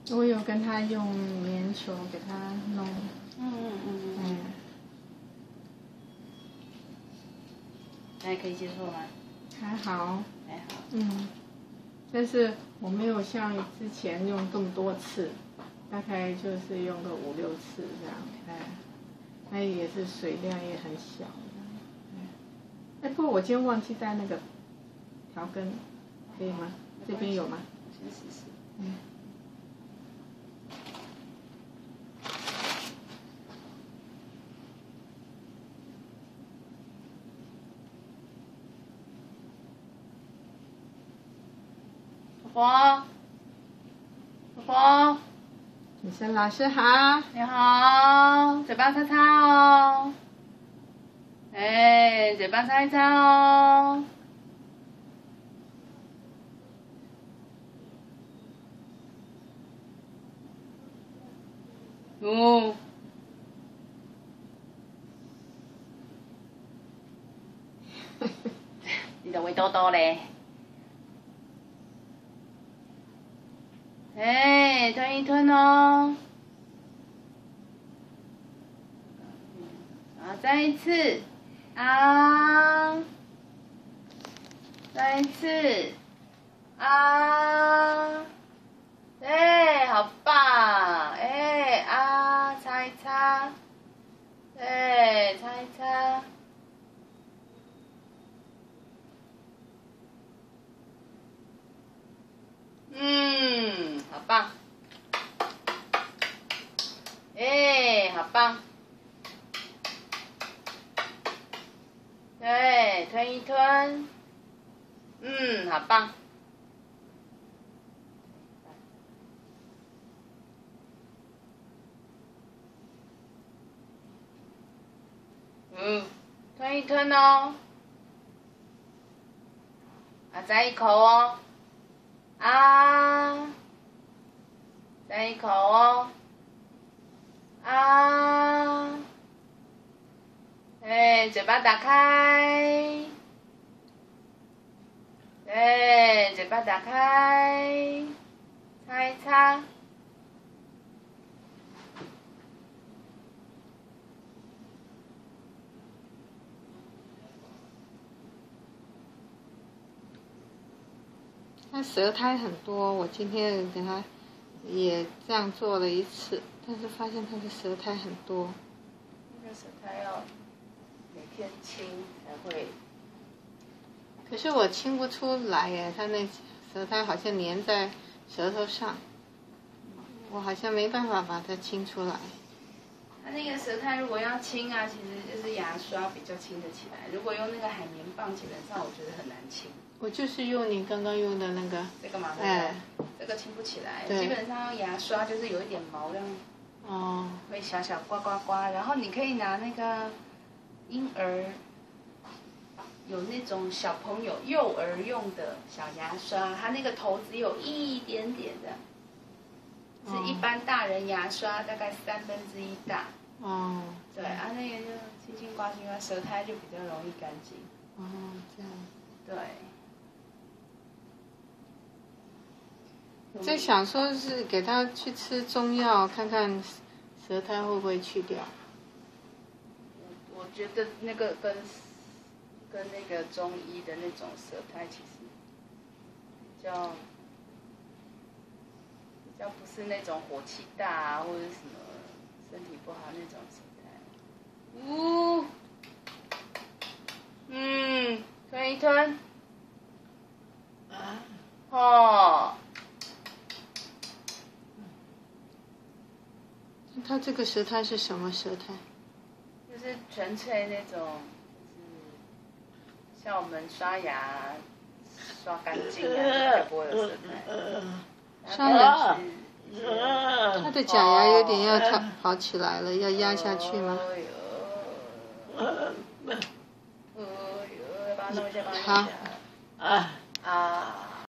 我有跟他用棉球给他弄。 那可以接受吗？ 还好。 还好。 但是我没有像之前用这么多次，大概就是用个5、6次这样。那也是水量也很小。不过我今天忘记带那个调羹，可以吗？这边有吗？ 先试试。婆婆， 女生老师好。 你好，嘴巴擦擦哦。嘴巴擦一擦哦。你的围兜兜嘞？吞一吞哦。好，再一次，再一次，对，好棒，擦一擦，对，擦一擦。好棒，好棒，对，吞一吞，好棒，吞一吞哦，再一口哦，再一口哦，嘴巴打开，对，嘴巴打开，擦一擦。 他舌苔很多，我今天给他也这样做了1次，但是发现他的舌苔很多。 那个舌苔要每天清才会。 可是我清不出来耶，他那舌苔好像粘在舌头上，我好像没办法把它清出来。 它那个舌苔如果要清其实就是牙刷比较清得起来。如果用那个海绵棒，基本上我觉得很难清。 我就是用你刚刚用的那个。 这个吗？这个清不起来。基本上用牙刷就是有一点毛让，会小小刮刮刮。然后你可以拿那个婴儿，有那种小朋友幼儿用的小牙刷，它那个头只有一点点的。是一般大人牙刷大概1/3大。对那个就轻轻刮轻刮，舌苔就比较容易干净。 这样。 对。 我在想说是给他去吃中药，看看舌苔会不会去掉。 我觉得那个跟那个中医的那种舌苔其实比较不是那种火气大或者什么身体不好那种舌苔。吞一吞。 他这个舌苔是什么舌苔？ 就是纯粹那种，就是像我们刷牙刷干净就不会有舌苔。 刷牙，他的假牙有点要跑起来了，要压下去吗？ 把它弄一下，帮我弄一下。